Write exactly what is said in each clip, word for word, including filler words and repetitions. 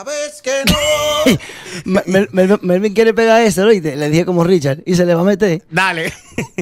sabes que no. Mel- Mel- Melvin quiere pegar eso, ¿oíste? Le dije como Richard y se le va a meter. Dale.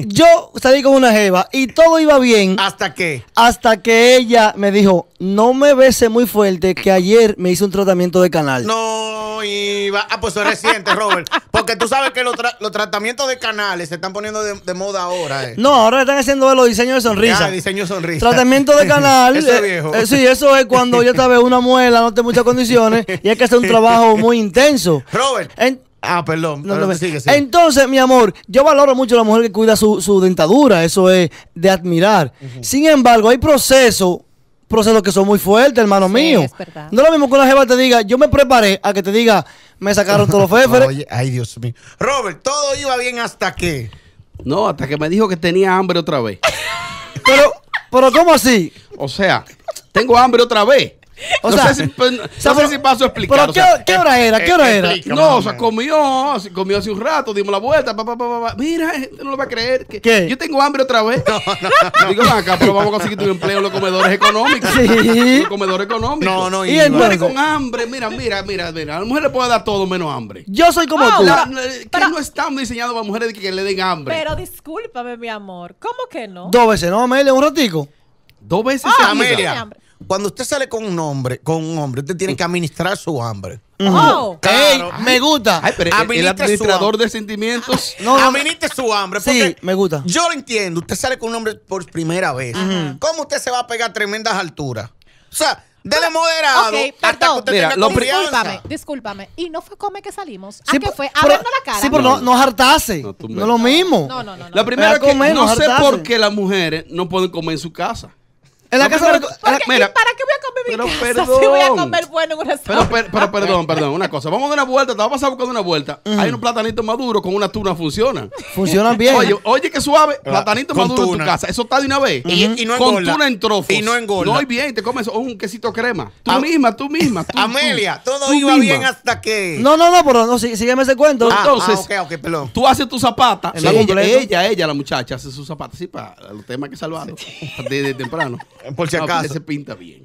Yo salí con una jeva y todo iba bien ¿Hasta qué? hasta que ella me dijo, no me bese muy fuerte que ayer me hice un tratamiento de canal. No iba. Ah, pues eso es reciente, Robert. Porque tú sabes que los, tra- los tratamientos de canales se están poniendo de, de moda ahora. Eh. No, ahora están haciendo los diseños de sonrisa. Ah, diseño sonrisa. Tratamiento de canal. Eso es eh, viejo. eh, sí, eso es cuando ya sabes una muela, no tiene muchas condiciones y hay que hacer un trabajo muy intenso. Robert. En- Ah, perdón. no, pero no, sigue, sigue. Entonces, mi amor, yo valoro mucho a la mujer que cuida su, su dentadura, eso es de admirar. Uh-huh. Sin embargo, hay procesos, procesos que son muy fuertes, hermano Sí, mío. es verdad. No es lo mismo que una jeva te diga, yo me preparé, a que te diga, me sacaron todos los féferes. Oye, ay, Dios mío. Robert, todo iba bien hasta que. No, hasta que me dijo que tenía hambre otra vez. Pero, pero ¿cómo así? O sea, tengo hambre otra vez. O no sea, sé si, pues, no o sea, sé pero- si paso a explicar. ¿Pero o qué, sea, qué hora era? ¿Qué hora era? explica. no, o sea, comió, así- comió hace un rato, dimos la vuelta, pa, pa, pa, pa, pa. Mira, este no lo va a creer. Que ¿Qué? Yo tengo hambre otra vez. No, no, Digo, "Ven acá, pero vamos a conseguir tu empleo en los comedores económicos. Sí. En los comedores económicos. No, no Y iba. entonces- Mujeres con hambre, mira, mira, mira, mira. A la mujer le puede dar todo menos hambre. Yo soy como Oh, tú. La- pero- la- que pero- no están diseñados para mujeres que le den hambre. Pero discúlpame, mi amor. ¿Cómo que no? Dos veces, ¿no, Amelia? Un ratico. Dos veces Ah, seguidas. Amelia, hambre. cuando usted sale con un hombre, con un hombre, usted tiene que administrar su hambre. Oh. Claro. Ey, me gusta. Ay, pero el- el Administra su administrador hambre. de sentimientos. No, no, Administre su hambre. Sí, porque me gusta. Yo lo entiendo. Usted sale con un hombre por primera vez. ¿Cómo usted se va a pegar tremendas alturas? O sea, dele moderado Ok, hasta que perdón. usted Mira, tenga lo confianza. Discúlpame, discúlpame. ¿Y no fue come que salimos? ¿A Sí, qué pero- fue? ¿A pero- vernos la cara? Sí, pero no, no hartarse. No, No, tú es me- lo mismo. No, no, no. no. La primera Pero es que comer, no no sé hartarse. por qué las mujeres no pueden comer en su casa. En la La casa primera- de- en la- ¿Por qué? mira, ¿Y para qué voy a comer en pero mi casa perdón. si voy a comer bueno en un Pero, restaurante? per- pero perdón, perdón, una cosa. Vamos a dar una vuelta, te vas a pasar buscando una vuelta. Hay unos platanitos maduros con una tuna funcionan. funcionan bien. Oye, oye, qué suave, platanito con maduro en tuna. tu casa. Eso está de una vez. Y- y no con engorda. tuna en trozos. Y no engorda. No, y bien, te comes un quesito crema. Tú Am- misma, tú misma. tú- Amelia, tú- todo tú iba misma. bien hasta que. no, no, no, pero no, sí- sígueme ese cuento. Ah, Entonces, ah, ok, ok, perdón. Tú haces tu zapata. Sí. ella, completo. ella, ella, la muchacha, hace su zapata. Sí, para los temas que salvaron. Desde temprano. Por si No, acaso. se pinta bien.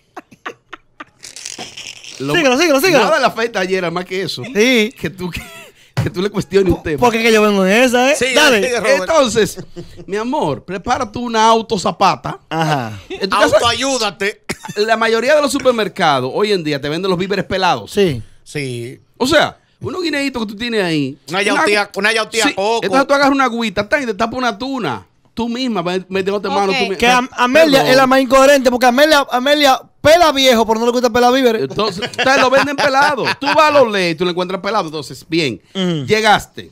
Lo- Síguelo, síguelo, síguelo. Nada le afecta ayer, más que eso. Sí. Que tú, que, que tú le cuestiones un tema. Porque es que yo vengo en esa, ¿eh? Sí, Dale. sigue, Robert. Entonces, mi amor, prepara tú una autozapata. Ajá. En tu casa, Autoayúdate. la mayoría de los supermercados hoy en día te venden los víveres pelados. Sí. Sí. O sea, unos guineitos que tú tienes ahí. Una yautía, una yautía Sí, coco. entonces tú agarras una agüita tan, y te tapas una tuna. Tú misma, metiéndote mano. Ok. Tú mi- Que Am- Amelia Perdón. es la más incoherente porque Amelia, Amelia pela viejo, pero no le gusta pelar víveres. Entonces, te lo venden pelado. Tú vas a los leyes y tú lo encuentras pelado. Entonces, bien, Ujú. llegaste.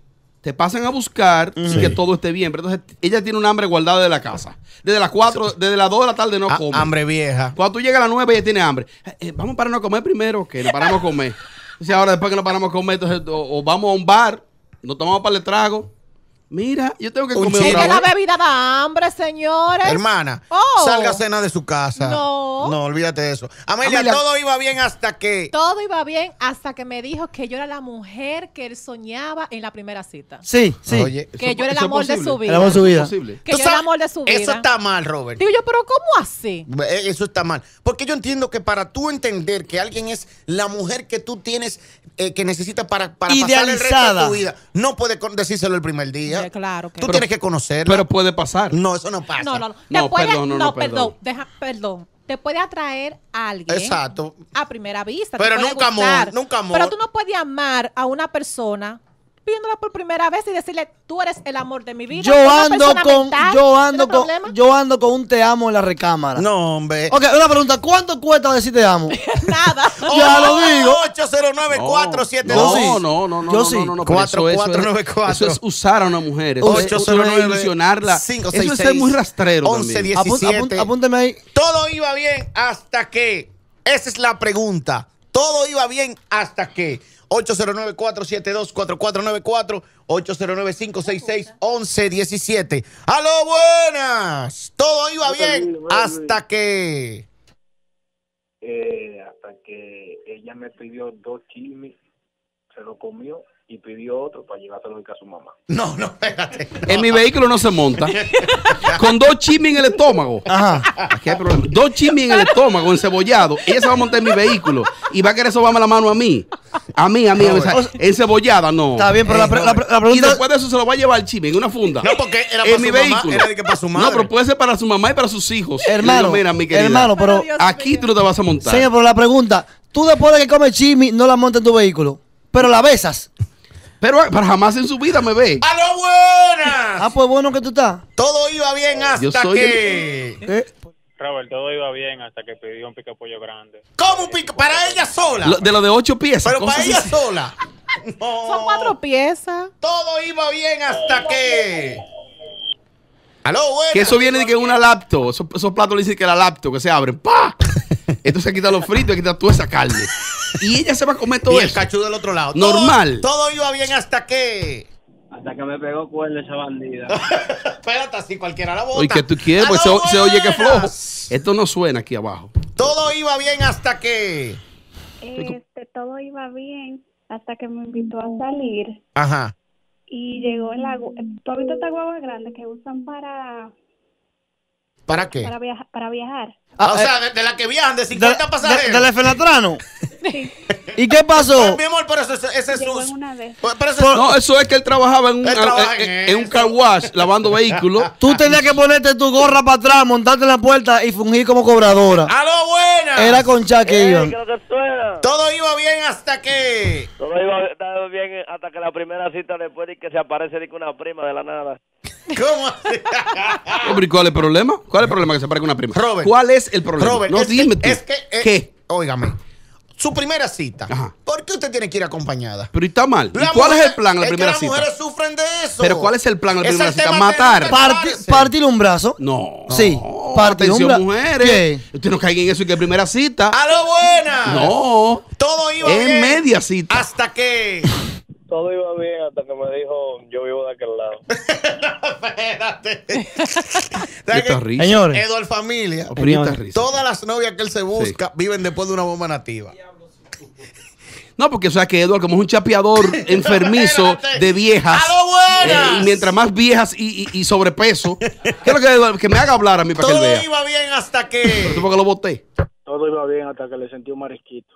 Te pasan a buscar y que todo esté bien. Pero entonces, ella tiene un hambre guardada de la casa. Desde las cuatro, desde las dos de la tarde no Ah, come. hambre vieja. Cuando tú llegas a las nueve, ella tiene hambre. Eh, eh, vamos a pararnos a comer primero, que nos paramos a comer. Entonces, ahora después que nos paramos a comer, entonces, o, o vamos a un bar, nos tomamos para el trago. Mira, yo tengo que Un comer chile. Es otra que la vez. bebida da hambre, señores. Hermana, Oh. salga a cena de su casa. No. No, olvídate de eso. Amelia, Amelia- todo iba bien hasta que. Todo iba bien hasta que me dijo que yo era la mujer que él soñaba en la primera cita. Sí, sí. Oye, Que Eso- yo era el eso es amor de posible. su vida. El amor de su vida. Es posible. Que ¿tú yo era el sabes? amor de su vida. Eso está mal, Robert. Digo yo, pero ¿cómo así? Eh, Eso está mal. Porque yo entiendo que para tú entender que alguien es la mujer que tú tienes, eh, que necesitas para, para pasar el resto de Idealizada. tu vida, no puedes con- decírselo el primer día. Sí, claro que Tú no. tienes que conocerla. Pero puede pasar. no, eso no pasa. No, no, no. Te No, puede, perdón, no, no, no, perdón. perdón. Deja, perdón. Te puede atraer a alguien. Exacto. A primera vista. te Pero puede nunca amor, gustar. nunca amor. Pero tú no puedes amar a una persona viéndola por primera vez y decirle, tú eres el amor de mi vida. Yo Una ando persona con, mental, yo ando ¿tiene con, problema? yo ando con un te amo en la recámara. No, hombre. Ok, una pregunta, ¿cuánto cuesta decir te amo? Nada. Ya lo digo. ocho cero nueve cuatro siete No, dos. sí. no, no, no, Yo no, sí. no, no, no, pero cuatro eso- eso cuatro es- nueve cuatro. Eso es usar a una mujer. Eso es- ocho eso cero es nueve ilusionarla. cinco Eso seis es ser muy rastrero once también. diez. Apún- diecisiete. apún- apúnteme ahí. Todo iba bien hasta que. Esa es la pregunta. Todo iba bien hasta que. ocho cero nueve cuatro siete dos cuatro cuatro nueve cuatro, ocho cero nueve cinco seis seis once diecisiete. ¡Aló, buenas! Todo iba bien hasta que. Eh, hasta que ella me pidió dos chimis, se lo comió y pidió otro para llevárselo a su mamá. No, no, espérate. No. En mi vehículo no se monta. Con dos chimis en el estómago. Ajá. Aquí hay problema. Dos chimis en el estómago, encebollado. Ella se va a montar en mi vehículo y va a querer sobarme la mano a mí. A mí, a mí. No, o sea, encebollada, no. Está bien, pero la, pre- la, pre- la Y pregunta después de eso se lo va a llevar el chimi en una funda. No, porque era en para mi su mamá, vehículo. era de que para su madre. No, pero puede ser para su mamá y para sus hijos. hermano, Le digo, mira, mi querida, hermano, pero Pero Dios aquí mío. tú no te vas a montar. señor, pero la pregunta, tú después de que comes chimi no la montas en tu vehículo, pero la besas. Pero, pero jamás en su vida me ve. ¡A lo buenas! Ah, pues bueno que tú estás. Todo iba bien hasta Yo soy que... ¿Eh? Robert, todo iba bien hasta que pidió un pica pollo grande. ¿Cómo un pico? Para ella sola. Lo- de lo de ocho piezas. Pero para cosas ella así. sola. No. Son cuatro piezas. Todo iba bien hasta que... Aló, buenas. Que eso viene de que una laptop. Esos, esos platos le dicen que la laptop, que se abren. ¡Pah! Entonces quita los fritos y quita toda esa carne. Y ella se va a comer Y todo el eso. cachú del otro lado. Normal. Todo, todo iba bien hasta que... Hasta que me pegó cuerda esa bandida. Espérate, así cualquiera la bota. Oye, que tú quieres, pues se, ¡Aló, se oye que es flojo. buenas! Esto no suena aquí abajo. Todo iba bien hasta que... Este, todo iba bien hasta que me invitó a salir Ajá. y llegó en la gu- ¿tú has visto esta guagua grande que usan para ¿Para qué? para viajar para viajar? Ah, o Ah, sea, de, de la que viajan, de De, cincuenta de- pasajeros. del Efenatrano. Sí, ¿Y qué pasó? Mi amor, pero eso, eso- ese es llegó en su... una vez. Pero eso es- No, eso es que él trabajaba en un, Él trabaja en, en en- en un eso. car wash lavando vehículos. Tú tenías que ponerte tu gorra para atrás, montarte en la puerta y fungir como cobradora. ¡Aló, buenas! Era con Cha que iban. Todo iba bien hasta que... Todo iba estaba bien hasta que la primera cita después de que se aparece de que una prima de la nada. ¿Cómo así? Oh, pero ¿y ¿Cuál es el problema? ¿Cuál es el problema que se parezca una prima? Robert. ¿Cuál es el problema? Robert, no, es dime que, tú. es que eh, ¿Qué? Óigame, su primera cita. Ajá. ¿Por qué usted tiene que ir acompañada? Pero ¿y está mal. ¿Y La cuál es mujer- el plan en la es primera que las cita? mujeres sufren de eso. Pero ¿cuál es el plan en la Es primera el cita? tema de Matar. no Parti- prepararse. partir un brazo. No. Sí, No, partir un atención, bra- mujeres. ¿Qué? Usted no caiga en eso y que primera cita. ¡Aló, buenas! No. Todo iba Es bien. media cita. Hasta que... Todo iba bien hasta que me dijo, yo vivo de aquel lado. Espérate. Y ¿Sabes esta qué? risa. Señores, Eduard Familia. Oh, pero y esta Señores. risa. Todas las novias que él se busca viven después de una bomba nativa. No, porque o sea que Eduardo, como es un chapeador enfermizo Espérate. de viejas. ¡A lo buenas! eh, y mientras más viejas y, y- y sobrepeso. ¿Qué es lo que Eduardo? Que me haga hablar a mí para que él Todo vea. iba bien hasta Pero que... tú porque lo boté. Todo iba bien hasta que le sentí un marisquito.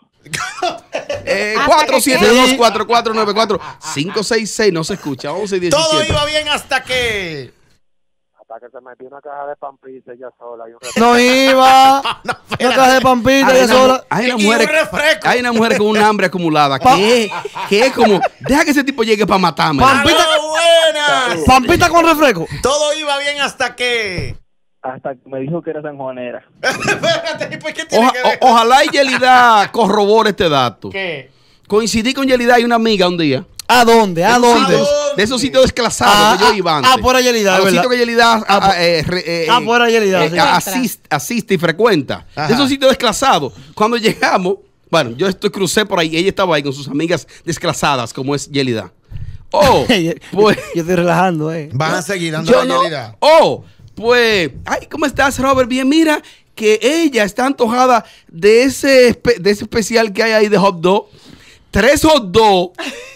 Eh, Hasta cuatro que siete quede. dos, cuatro cuatro nueve cuatro, cinco seis seis, no se escucha. once y Todo diecisiete. iba bien hasta que... Hasta que se metió una caja de pan pizza ella sola y un no iba. No caja de pampita Hay ya una, sola. hay una Y- y mujer, un refresco. hay una mujer con un hambre acumulada que, que es como, deja que ese tipo llegue para matarme. Pam- Pampita- ¡Aló, buenas! Pampita con refresco. Todo iba bien hasta que... hasta que me dijo que era sanjuanera. Espérate, ¿por qué tiene Oja- que ver? o- ojalá y Yelida corrobore este dato. ¿Qué? Coincidí con Yelida y una amiga un día. ¿A dónde? ¿A De esos dónde? sitios- De esos sitios desclasados Ah, que yo iba antes. ah, por ahí Yelida, A los ¿verdad? sitios que Yelida ah, ah, eh, re- eh, Ah, por ahí Yelida, eh, sí. asist- asiste y frecuenta. Ajá. De esos sitios desclasados. Cuando llegamos, bueno, yo estoy crucé por ahí. Ella estaba ahí con sus amigas desclasadas, como es Yelida. Oh, pues. Yo estoy relajando, eh. Van a seguir dando Yo la no. realidad. Oh, pues, ay, ¿cómo estás, Robert? Bien, mira que ella está antojada de ese, espe- de ese especial que hay ahí de hot dog. Tres hot dog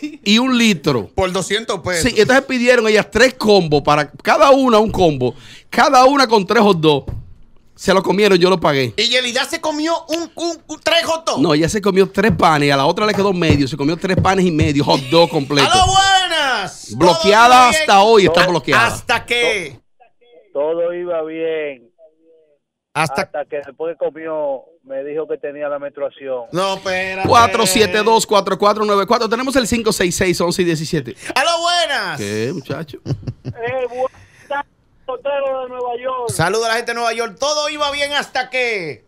y un litro. Por doscientos pesos. Sí, entonces pidieron ellas tres combos para cada una un combo. Cada una con tres hot dog. Se lo comieron, yo lo pagué. Y Yelida se comió un, un, un tres hot dog. No, ella se comió tres panes, a la otra le quedó medio, se comió tres panes y medio, hot dog completo. ¡Aló, buenas! Bloqueada Todo iba bien hasta hoy, está bloqueada. Hasta que... Todo iba bien Hasta... hasta que después que comió me dijo que tenía la menstruación. No, espérate. cuatro siete dos, cuatro cuatro nueve cuatro. Tenemos el cinco seis seis, once y diecisiete. ¡Aló, buenas! ¿Qué, muchacho? Eh, buenas, hotero de Nueva York. Saludos a la gente de Nueva York. Todo iba bien hasta que...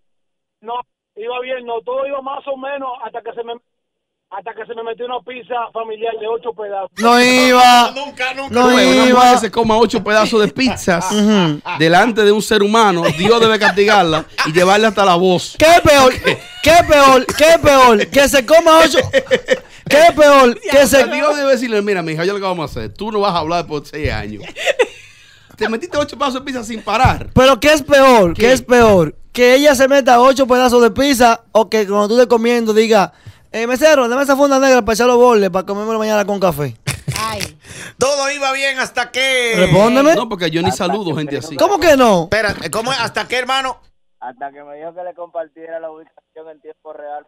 No, iba bien, no, todo iba más o menos hasta que se me hasta que se me metió una pizza familiar de ocho pedazos. No iba. Nunca, nunca. No Bueno, una iba. mujer que se coma ocho pedazos de pizzas delante de un ser humano, Dios debe castigarla y llevarle hasta la voz. ¿Qué peor? ¿Qué peor? ¿Qué peor? Que se coma ocho. ¿Qué peor? Que se. Dios debe decirle, mira, mija, yo lo que vamos a hacer, tú no vas a hablar por seis años. Te metiste ocho pedazos de pizza sin parar. Pero ¿qué es peor? ¿Qué, ¿Qué? es peor? Que ella se meta ocho pedazos de pizza o que cuando tú estés comiendo diga, Eh, mesero, dame esa funda negra para echar los bordes para comérmelo mañana con café. Ay. Todo iba bien hasta que. Respóndeme. No, porque yo ni saludo gente así. ¿Cómo que no? Espera, ¿cómo es? ¿Hasta qué, hermano? Hasta que me dijo que le compartiera la ubicación en tiempo real.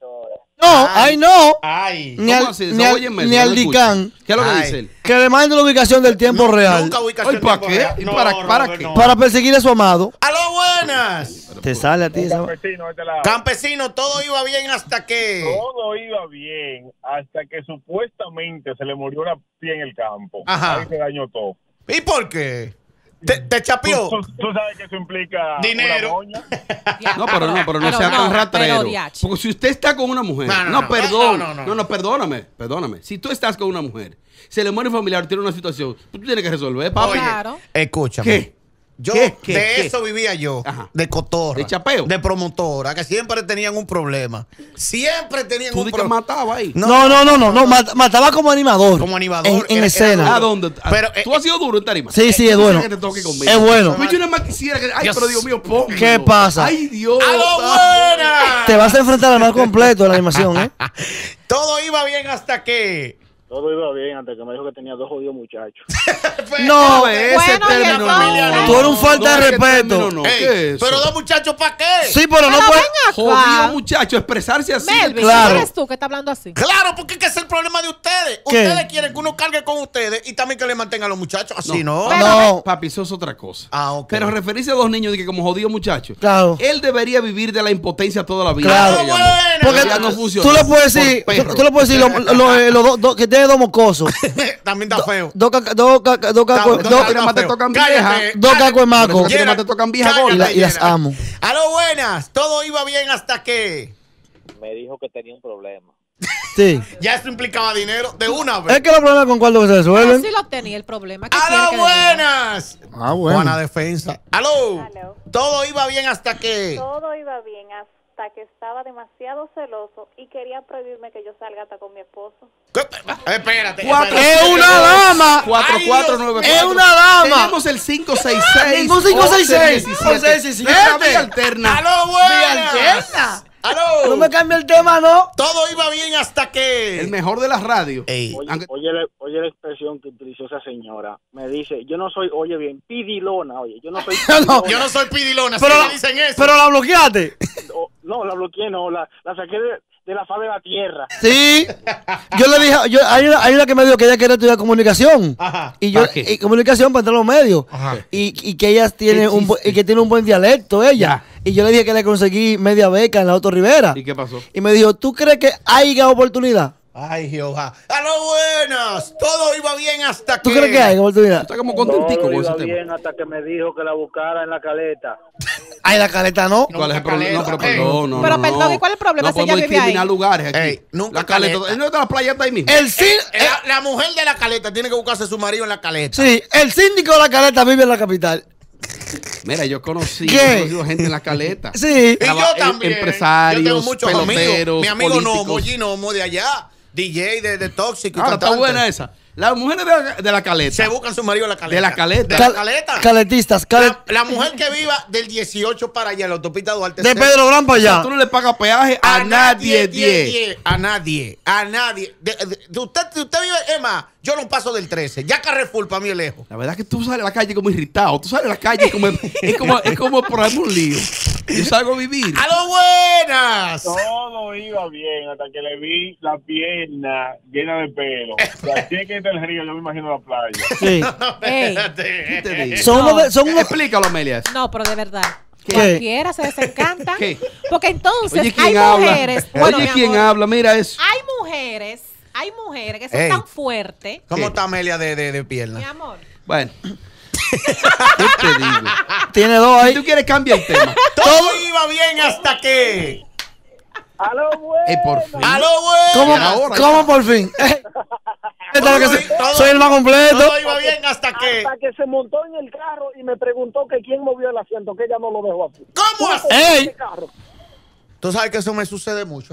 No, ay, no. Ay. Ni ¿Cómo al, así? ni Se al, oye en meso, ni no al lo escucho. Dicán. ¿Qué es lo que Ay. dice él? Que le mande la ubicación del tiempo real. Nunca ubicación Ay, ¿para tiempo qué? real. ¿Y para- para Robert, qué? no. Para perseguir a su amado. ¡Aló, buenas! Te sale a ti esa. Campesino, este lado. Campesino, todo iba bien hasta que. Todo iba bien hasta que supuestamente se le murió una pie en el campo. Ajá. Ahí se dañó todo. ¿Y por qué? ¿Te, te chapeó? ¿Tú, tú, tú sabes que eso implica Dinero. una moña. No, pero no, pero no Pero sea no, tan ratrero. pero diache. Porque si usted está con una mujer, No, no, no, no. perdón, No, no, no, no, no. perdóname, perdóname. Si tú estás con una mujer, se le muere un familiar, tiene una situación, tú tienes que resolver, papi. Oye, Claro. escúchame. ¿Qué? Yo ¿Qué? ¿Qué? de ¿Qué? eso vivía yo, Ajá. de cotorra, ¿De chapeo? de promotora, que siempre tenían un problema. Siempre tenían Tú un di que problema. mataba ahí. No, no, no, no, no. mat- Mataba como animador. Como animador, En, en era- era escena. duro. ¿A dónde? Pero, ¿Tú eh, has sido duro en tarima? Sí, sí, es Yo bueno. quisiera que te toque conmigo. Es bueno. Pues yo nada más quisiera que... Ay, Dios. pero Dios mío, póngalo. ¿Qué pasa? Ay, Dios. ¡Aló, buenas! Te vas a enfrentar al mal completo de la animación, ¿eh? Todo iba bien hasta que. Todo iba bien hasta que me dijo que tenía dos jodidos muchachos. No, No, ese Bueno, y término entonces- no. Tú eres un falta de ese respeto. término no. Ey, ¿Qué es eso? pero dos muchachos, ¿para qué? Sí, pero no Pero puede. ven acá. Jodido muchacho, expresarse así. Melvin, Claro. ¿quién eres tú que está hablando así? Claro, porque es que ese es el problema de ustedes. ¿Qué? Ustedes quieren que uno cargue con ustedes y también que le mantengan a los muchachos. Así no. No. Papi, eso es otra cosa. Ah, ok. Pero referirse a dos niños de que como jodido muchacho. Claro. Él debería vivir de la impotencia toda la vida. Claro. Ella, Bueno. Porque ya no tú- funciona. tú le puedes decir, Por tú, perro. tú le puedes decir lo, lo- eh, los dos dos- que tiene dos mocosos. También está feo. Dos caca- dos caca- dos cacos- Está- dos- está nada más te feo. tocan Cállate, vieja. dos cállate. cacos de maco. Por eso nada más te tocan vieja cállate, gorda. Y la- y las Gerard. amo. Aló, buenas. Todo iba bien hasta que. Me dijo que tenía un problema. Sí. Ya eso implicaba dinero de una vez. Es que los problemas con cuarto que se Pero resuelven. sí lo tenía el problema. ¿Qué quiere ¡Aló, que le diga? buenas! Ah, bueno. Juana Defensa. ¡Aló! Aló. Todo iba bien hasta que. Todo iba bien hasta que estaba demasiado celoso y quería prohibirme que yo salga hasta con mi esposo. ¿Qué? Espérate. Cuatro. espérate. Es una dama. cuatro cuatro nueve cuatro. Es una dama. Tenemos el cinco seis seis. Ningún cinco seis seis. once diecisiete. once diecisiete. Nuestra vía alterna. ¡Aló, buenas! alterna. ¡Aló! No me cambia el tema, ¿no? Todo iba bien hasta que. El mejor de las radios. Ey. Oye, Aunque- oye, la- oye la expresión que utilizó esa señora. Me dice, yo no soy, oye bien, pidilona, oye, yo no soy No, pidilona. Yo no soy pidilona, Pero, pero la- me dicen eso. pero la bloqueaste. O- no, la bloqueé, no, la, la saqué de, de la faz de la tierra. Sí. Yo le dije, yo, hay, una, hay una que me dijo que ella quiere estudiar comunicación. Ajá. Y yo, ¿Para qué? y comunicación para entrar a los medios. Ajá. Y, y que ella tiene ¿Qué un bu- chiste? y que tiene un buen dialecto ella. Ya. Y yo le dije que le conseguí media beca en la Auto Rivera. ¿Y qué pasó? Y me dijo, ¿tú crees que haya oportunidad? Ay, Jehová. ¡Aló, buenas! Todo iba bien hasta ¿Tú que. crees que hay oportunidad? Está como contentico Todo con ese iba tema. bien hasta que me dijo que la buscara en la caleta. Ay, la caleta no. No. ¿Cuál es el problema? No, pero Caleta. perdón, no, Pero no, perdón, no. ¿y cuál es el problema No si ella podemos vive discriminar ahí? lugares aquí. Ey, nunca la caleta. caleta. ¿No está la playa está ahí mismo? El cin- Eh, La, la mujer de la caleta tiene que buscarse su marido en la caleta. Sí, el síndico de la caleta vive en la capital. Mira, yo conocí, ¿Qué? yo he conocido gente en la caleta. Sí. Y Traba- yo em- también. empresarios, yo tengo muchos amigos. peloteros, Mi amigo políticos. Nomo, Gino Nomo de allá. D J de, de Tóxico. y Ah, está cantante. buena esa. Las mujeres de la, de la caleta. Se buscan su marido en la caleta. De la caleta. De la Cal- caleta. Caletistas. cale- La, la mujer que viva del dieciocho para allá, la autopista Duarte. de Centro. Pedro Gran para O sea, allá. tú no le pagas peaje a, nadie, diez. A nadie. A nadie. De- de- de- usted, de usted vive, Emma, yo no paso del trece. Ya Carrefour para mí es lejos. La verdad es que tú sales a la calle como irritado. Tú sales a la calle como, es como, es como por ahí un lío. Yo salgo a vivir. ¡A lo buenas! Todo iba bien hasta que le vi la pierna llena de pelo. O sea, así es que está el río, yo me imagino la playa. Sí. Ey, ¿Qué te digo? Son unos de- son unos- Explícalo, Amelia. no, pero de verdad. ¿Qué? Cualquiera se desencanta. ¿Qué? Porque entonces Oye, hay ¿quién habla? mujeres. Bueno, Oye, mi ¿quién amor, habla? Mira eso. Hay mujeres, hay mujeres que son Ey. tan fuertes. ¿Cómo ¿Qué? está Amelia de, de, de Mi pierna? amor. Bueno. ¿Qué te digo? Tiene dos Si ahí. tú quieres, cambia el tema. Todo iba bien hasta que. ¡Aló, bueno! Eh, por fin. ¡A lo buenas! ¿Cómo, ahora, ¿cómo por fin? Esta es la que soy, Todo- soy el más completo. Todo iba bien hasta que. Hasta que se montó en el carro y me preguntó que quién movió el asiento, que ella no lo dejó así. ¿Cómo así? ¡Ey! Ese carro. Tú sabes que eso me sucede mucho a mí.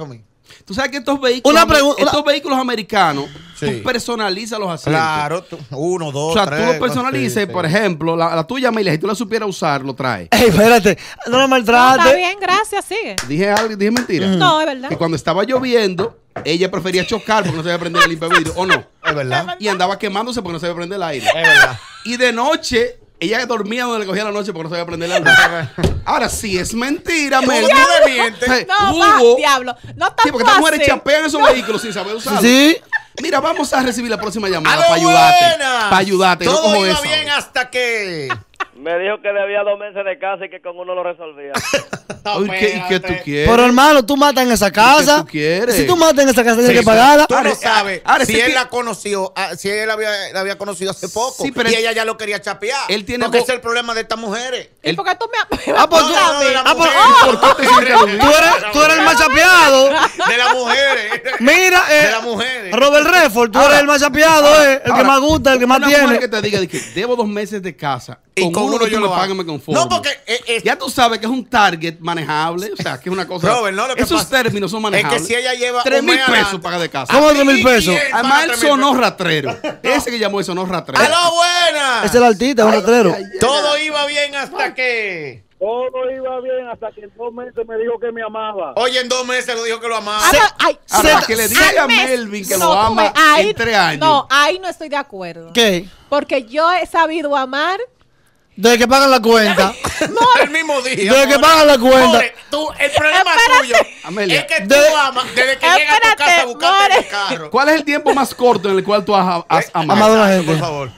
Tú sabes que estos vehículos, Una pregunta- estos una- vehículos americanos, Sí. tú personalizas los asientos. Claro, tú- uno, dos, O sea, tres. tú lo personalices, sí, sí. por ejemplo, la, la tuya, Amelia, si tú la supieras usar, lo traes. Ey, espérate, no la No, maltrate. está bien, gracias, sigue. Dije algo, dije mentira. No, es verdad. Que cuando estaba lloviendo, ella prefería chocar porque no sabía prender el limpiavidrio, ¿o no? Es verdad. Y andaba quemándose porque no sabía prender el aire. Es verdad. Y de noche, ella dormía donde le cogía la noche porque no sabía prender el aire. Ahora, sí es mentira, Melvin. tú me mientes. Hey, No, va, hubo- diablo. No Sí, porque estas mujeres así. chapean esos vehículos sin saber usarlos. Sí. Mira, vamos a recibir la próxima llamada ¡Aló, para ayudarte. buenas! Para ayudarte. No Todo cojo iba eso. bien hasta que... Me dijo que debía dos meses de casa y que con uno lo resolvía. Ay, ¿qué, ¿Y qué tú quieres? Pero hermano, tú matas en esa casa. tú quieres? Si tú matas en esa casa, tienes Sí, que sí. pagarla. Tú no Ahora, sabes ahora si sí él que- la conoció, ah, si él la había, la había conocido hace poco Sí, pero y él- ella ya lo quería chapear. él tiene porque bo- ese es el problema de estas mujeres. ¿Y por qué tú me Ah, pues No, tú- no, no, de las ah, pues- mujeres. oh, ¿Por qué te sientes aludido? Tú eres, tú eres el más chapeado. De las mujeres. Mira, eh, De las mujeres. Robert Redford, tú Ahora- eres el más chapeado, eh, el que Ahora, más gusta, el que más una tiene. mujer que te diga de que debo dos meses de casa Y con uno que yo tú me lo hago. pagues me conformo. No, porque eh, eh, ya tú sabes que es un target manejable, o sea, que es una cosa. Robert, no, lo que esos pasa términos son es manejables. que si ella lleva tres un mil mes pesos adelante- paga de casa. ¿Cómo tres mil pesos? ¿Quién Además, paga él tres mil sonó pesos? ratrero. Ese que llamó él sonó ratrero. ¡Aló, buenas! Es el artista, es un letrero. Todo iba bien hasta que... Todo iba bien hasta que en dos meses me dijo que me amaba. Oye, en dos meses lo dijo que lo amaba. Ah, no, ay, Ahora, no, que le diga al a mes. Melvin que No, lo tú ama ves, ahí- en tres años. No, ahí no estoy de acuerdo. ¿Qué? Porque yo he sabido amar. Desde que pagan la cuenta. El mismo día. Desde que amor. pagan la cuenta. More, tú, el problema Espérate. tuyo Amelia. es que tú De- amas desde que llegas a tu Espérate, casa a buscarte More. el carro. ¿Cuál es el tiempo más corto en el cual tú has, has amado? Amado a la Exacto, gente. por favor.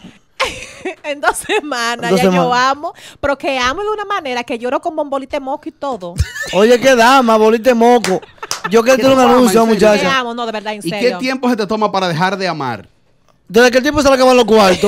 En dos semanas, En dos ya yo semanas. amo, pero que amo de una manera que lloro con bombolita de moco y todo. Oye, qué dama, bolita de moco. Yo quiero tener un fama, anuncio, en serio. Te muchacha. amo, no, de verdad, en ¿Y qué serio. tiempo se te toma para dejar de amar? Desde que el tiempo se le acaban los cuartos.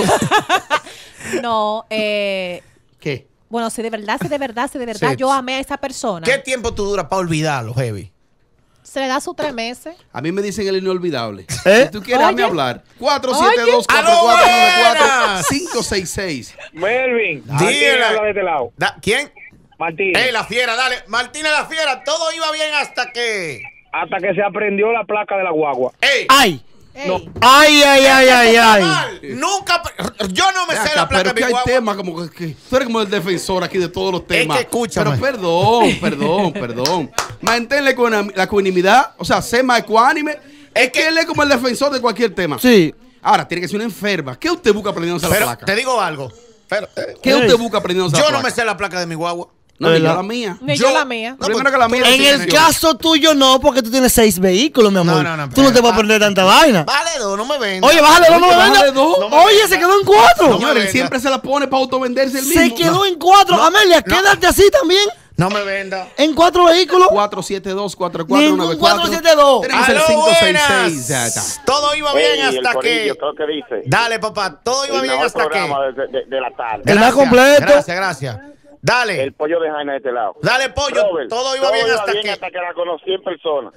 No, eh, ¿Qué? bueno, si de verdad, si de verdad, si de verdad Sí. yo amé a esa persona, ¿Qué tiempo tú duras para olvidarlo, Heavy? se le da sus tres meses. A mí me dicen el inolvidable. ¿Eh? Si tú quieres Oye. a mí hablar, cuatro siete dos, Oye. cuatro cuatro nueve ¡Aló, cuatro, buenas! cinco seis seis. Melvin, Dile. Martín habla de este lado. Da- ¿Quién? Martín, ¡Ey, la fiera! Dale. Martina la fiera. Todo iba bien hasta que... hasta que se aprendió la placa de la guagua. ¡Ey! ¡Ay! Ey, ¡Ay, ay, ay, ay, ay! Mal. Nunca... Yo no me Ven sé acá, la placa pero de que mi hay guagua. temas como que, que tú eres como el defensor aquí de todos los temas. que escúchame. Pero perdón, perdón, perdón. Manténle con la ecuanimidad, o sea, sé más ecuánime. Es que él es como el defensor de cualquier tema. Sí. Ahora, tiene que ser una enferma. ¿Qué usted busca aprendiéndose la Pero placa? te digo algo. Pero, eh, ¿Qué Ey. usted busca aprendiéndose la yo placa? no me sé la placa de mi guagua. No, ni yo ¿Verdad? la mía. ni Yo- yo la mía. No, Primero pues, que la mía En tiene el función. caso tuyo no, porque tú tienes seis vehículos, mi amor. No, no, no, Tú no te pero- vas a perder tanta vaina. Vale, dos, no me vendas. Oye, bájale dos, no me Oye, bájale venda. dos. No me Oye, venda. se quedó en cuatro. No me Señor, él venga. siempre se la pone para autovenderse el mismo. Se quedó en cuatro. No, Amelia, no. quédate así también. No me venda. En cuatro vehículos. cuatro siete dos, cuatro cuatro nueve Ningún cuatro. cuatro siete dos. Tenemos el ¡Aló, cinco seis seis. buenas! Ya está. Todo iba bien hasta que... creo que dice. Dale, papá. Todo iba El bien mejor hasta que... programa de, de- de la tarde. El más Gracias, completo. Gracias, gracias. Dale. El pollo de Jaina de este lado. Dale, pollo. Robert, todo iba bien hasta que... hasta que la conocí en persona.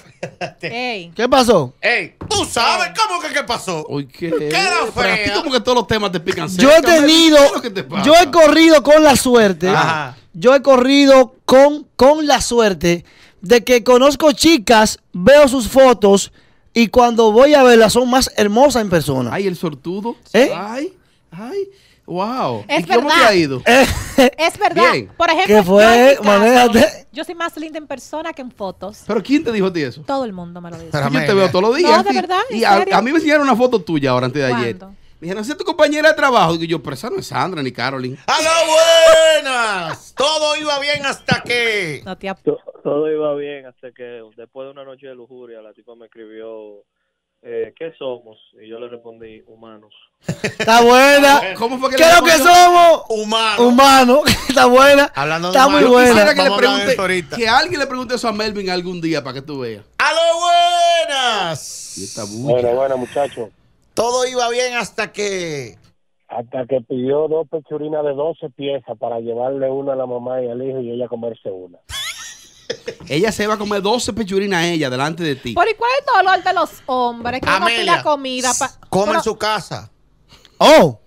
Ey. ¿Qué pasó? Ey, tú sabes cómo que qué pasó. Uy, ¿qué? ¿Qué era Pero a ti fea? como que todos los temas te pican Yo he cerca, Melvin. tenido, ¿Qué es lo que te pasa? yo he corrido con la suerte, Ajá. yo he corrido con, con la suerte de que conozco chicas, veo sus fotos y cuando voy a verlas son más hermosas en persona. Ay, el sortudo. ¿Eh? Ay, ay, wow. Es ¿Y cómo te verdad. ha ido? Es verdad. Bien. Por ejemplo, ¿Qué fue? yo en mi caso, Manéjate. yo soy más linda en persona que en fotos. ¿Pero quién te dijo a ti eso? Todo el mundo me lo dice. Pero Yo te Amelia. veo todos los días. No, de sí. verdad, ¿en Y a, serio? a mí me enseñaron una foto tuya ahora antes de ayer. ¿Cuándo? Me dijeron, ¿esa es tu compañera de trabajo? Y yo, pero esa no es Sandra ni Caroline. ¡Aló, buenas! Todo iba bien hasta que... No te ap- To- Todo iba bien hasta que después de una noche de lujuria la tipa me escribió eh, ¿qué somos? Y yo le respondí humanos. Está buena. ¿Cómo fue que ¿Qué le es lo que respondió? somos? Humano. Humano. Está buena. Hablando de Está muy humano, buena. Quisiera que, le Vamos a hablar de eso pregunte, ahorita. que alguien le pregunte eso a Melvin algún día para que tú veas. ¡Aló, buenas! Y esta bulla. Bueno, bueno, muchachos. Todo iba bien hasta que... Hasta que pidió dos pechurinas de doce piezas para llevarle una a la mamá y al hijo y ella comerse una. Ella se va a comer doce pechurinas a ella delante de ti. ¿Por y cuál es el dolor de los hombres que uno Amelia, pida comida? Pa- come Pero- en su casa. Oh.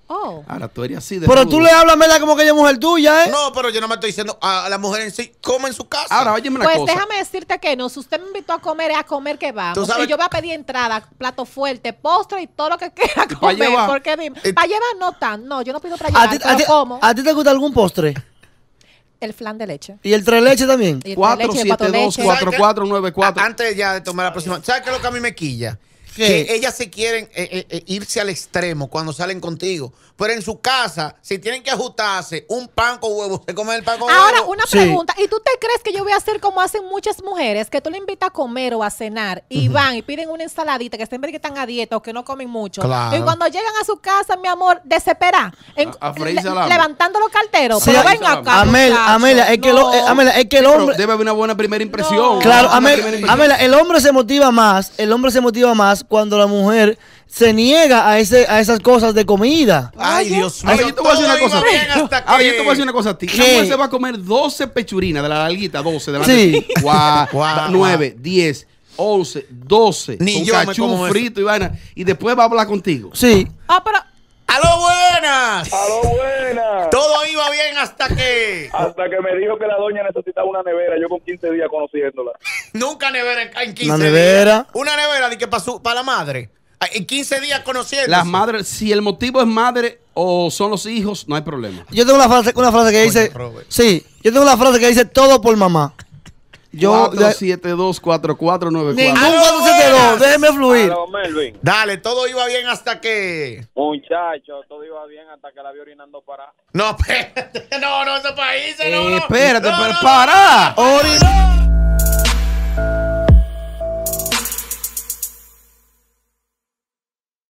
Oh. Ahora tú eres así de Pero rudo. tú le hablas, Mela, como que ella es mujer tuya, ¿eh? No, pero yo no me estoy diciendo a la mujer en sí, come en su casa. Ahora, óyeme una Pues cosa. déjame decirte que no, si usted me invitó a comer, es a comer que vamos. Tú sabes- Y yo voy a pedir entrada, plato fuerte, postre y todo lo que quiera pa' comer. llevar? Porque dime, Eh, para llevar no tan, no, yo no pido para ¿A llevar, ti, pero a ti- como a ti te gusta algún postre? el flan de leche. ¿Y el tres leche también? Y el cuatro leche, siete cuatro dos, leche. cuatro cuatro nueve cuatro. A- Antes ya de tomar la próxima. ¿Sabes qué es lo que a mí me quilla? ¿Qué? Que ellas se quieren eh, eh, eh, irse al extremo cuando salen contigo. Pero en su casa, si tienen que ajustarse un pan con huevo, se comen el pan con Ahora, huevo. una Sí. pregunta. ¿Y tú te crees que yo voy a hacer como hacen muchas mujeres? Que tú le invitas a comer o a cenar y van y piden una ensaladita que siempre que están a dieta o que no comen mucho. Claro. Y cuando llegan a su casa, mi amor, desespera. En- A- a freír le- salami. levantando los carteros. Sí, pero a- ven acá. Amel, muchacho. Amelia, es que, lo- eh, No. Amelia, es que el Pero hombre... debe haber una buena primera impresión. No. Claro, Una Amel- primera impresión. Amelia, el hombre se motiva más, el hombre se motiva más cuando la mujer se niega a ese a esas cosas de comida. Ay, Dios mío. Ahora, yo te voy a decir todo una cosa. iba bien hasta Ahora, que- yo te voy a decir una cosa a ti. Una ¿Qué? mujer se va a comer doce pechurinas de la larguita, doce delante Sí. de ti. Guau, Guau, nueve, diez, once, doce. Ni con yo me cachú como eso. frito y vaina. Y después va a hablar contigo. Sí. Ah, pero ¡Aló, buenas! ¡Aló, buena! Todo iba bien hasta que Hasta que me dijo que la doña necesitaba una nevera, yo con quince días conociéndola. nunca nevera en- en quince Una nevera. días. Una nevera de que para para la madre. Ay, En quince días conociendo. Las madres, si el motivo es madre o son los hijos, no hay problema. Yo tengo una frase, una frase que dice... Robert. Sí, yo tengo una frase que dice todo por mamá. Yo... cuatro siete dos, cuatro cuatro nueve Ningún cuatro. ¡Aló, cuatro siete dos, buenas! déjeme fluir. Aló, Melvin. Dale, todo iba bien hasta que. Muchacho, todo iba bien hasta que la vi orinando para. No, espérate. No, no, esos países, no, Eh, no. espérate, No, pero no, para. no, no, no.